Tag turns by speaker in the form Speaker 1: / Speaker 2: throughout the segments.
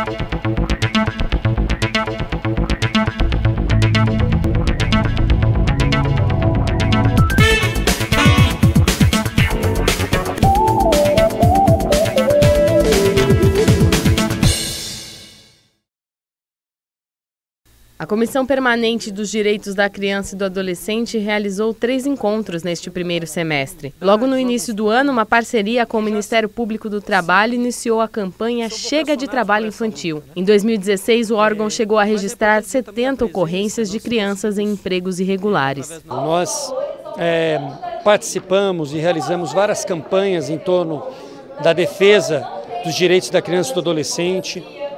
Speaker 1: A Comissão Permanente dos Direitos da Criança e do Adolescente realizou 3 encontros neste primeiro semestre. Logo no início do ano, uma parceria com o Ministério Público do Trabalho iniciou a campanha Chega de Trabalho Infantil. Em 2016, o órgão chegou a registrar 70 ocorrências de crianças em empregos irregulares.
Speaker 2: Nós participamos e realizamos várias campanhas em torno da defesa dos direitos da criança e do adolescente.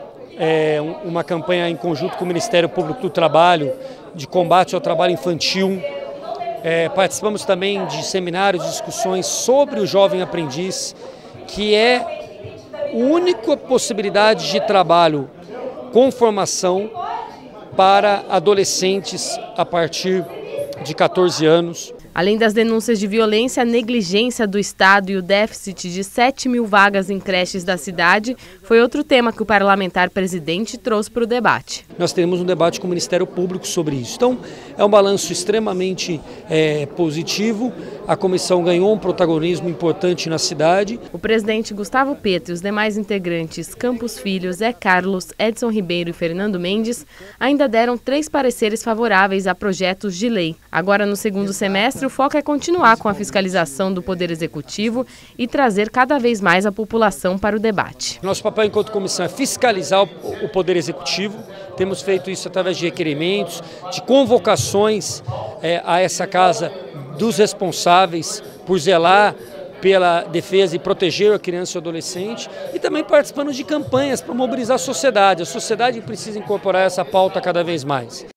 Speaker 2: Uma campanha em conjunto com o Ministério Público do Trabalho de combate ao trabalho infantil. Participamos também de seminários e discussões sobre o jovem aprendiz, que é a única possibilidade de trabalho com formação para adolescentes a partir de 14 anos.
Speaker 1: Além das denúncias de violência, a negligência do Estado e o déficit de 7.000 vagas em creches da cidade foi outro tema que o parlamentar presidente trouxe para o debate.
Speaker 2: Nós teremos um debate com o Ministério Público sobre isso. Então, é um balanço extremamente positivo. A comissão ganhou um protagonismo importante na cidade.
Speaker 1: O presidente Gustavo Petro e os demais integrantes Campos Filho, Zé Carlos, Edson Ribeiro e Fernando Mendes ainda deram 3 pareceres favoráveis a projetos de lei. Agora, no segundo semestre, o foco é continuar com a fiscalização do Poder Executivo e trazer cada vez mais a população para o debate.
Speaker 2: Nosso papel enquanto comissão é fiscalizar o Poder Executivo. Temos feito isso através de requerimentos, de convocações a essa casa dos responsáveis por zelar pela defesa e proteger a criança e o adolescente, e também participando de campanhas para mobilizar a sociedade. A sociedade precisa incorporar essa pauta cada vez mais.